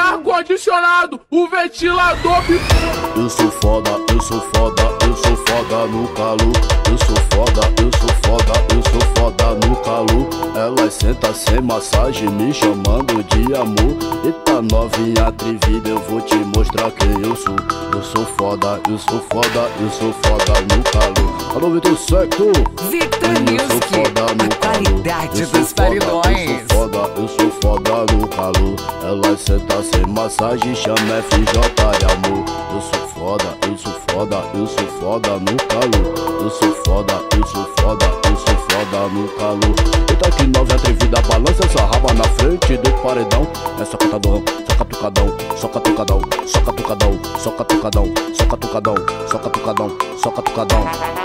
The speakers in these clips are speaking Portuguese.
ar-condicionado, o ventilador. Eu sou foda, eu sou foda, eu sou foda no calor. Eu sou foda, eu sou foda, eu sou foda no calor. Ela senta sem massagem, me chamando de amor. Eita novinha atrevida, eu vou te mostrar quem eu sou. Eu sou foda, eu sou foda, eu sou foda no calor. Alô, Vitor Sector. Victor Music, a qualidade dos paredões. Eu sou foda no calor. Ela senta sem massagem, chama FJ de amor. Eu sou foda, eu sou foda, eu sou foda no calor. Eu sou foda, eu sou foda, eu sou foda no calor. Eita que novinha atrevida, balança essa raba na frente do paredão. É só catadão, só catucadão, só catucadão, só catucadão, só catucadão, só catucadão, só catucadão, só catucadão.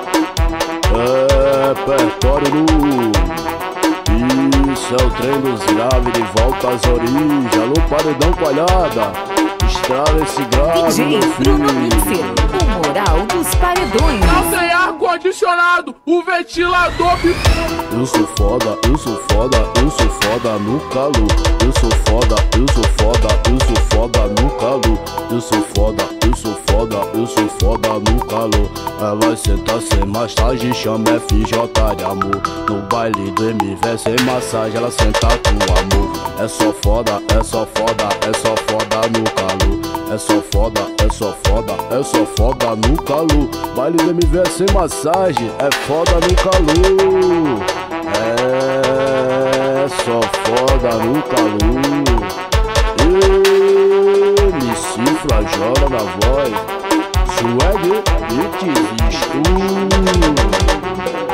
É repertório nu. Isso é o trem dos graves de volta às origens. Alô, paredão palhada, estrala esse grave, DJ Bruno Mixer, o moral dos paredões. Não tem ar-condicionado, o ventilador. Eu sou foda, eu sou foda, eu sou foda no calor. Eu sou foda, eu sou foda, eu sou foda no calor. Eu sou foda, eu sou foda, eu sou foda no calor. Ela senta sem massagem, chama FJ de amor. No baile do MV sem massagem, ela senta com amor. É só foda, é só foda, é só foda no calor. É só foda, é só foda, é só foda no calor. Baile do MV sem massagem, é foda no calor. É só foda no calor. MC Flajola na voz. Swag Beats Studio.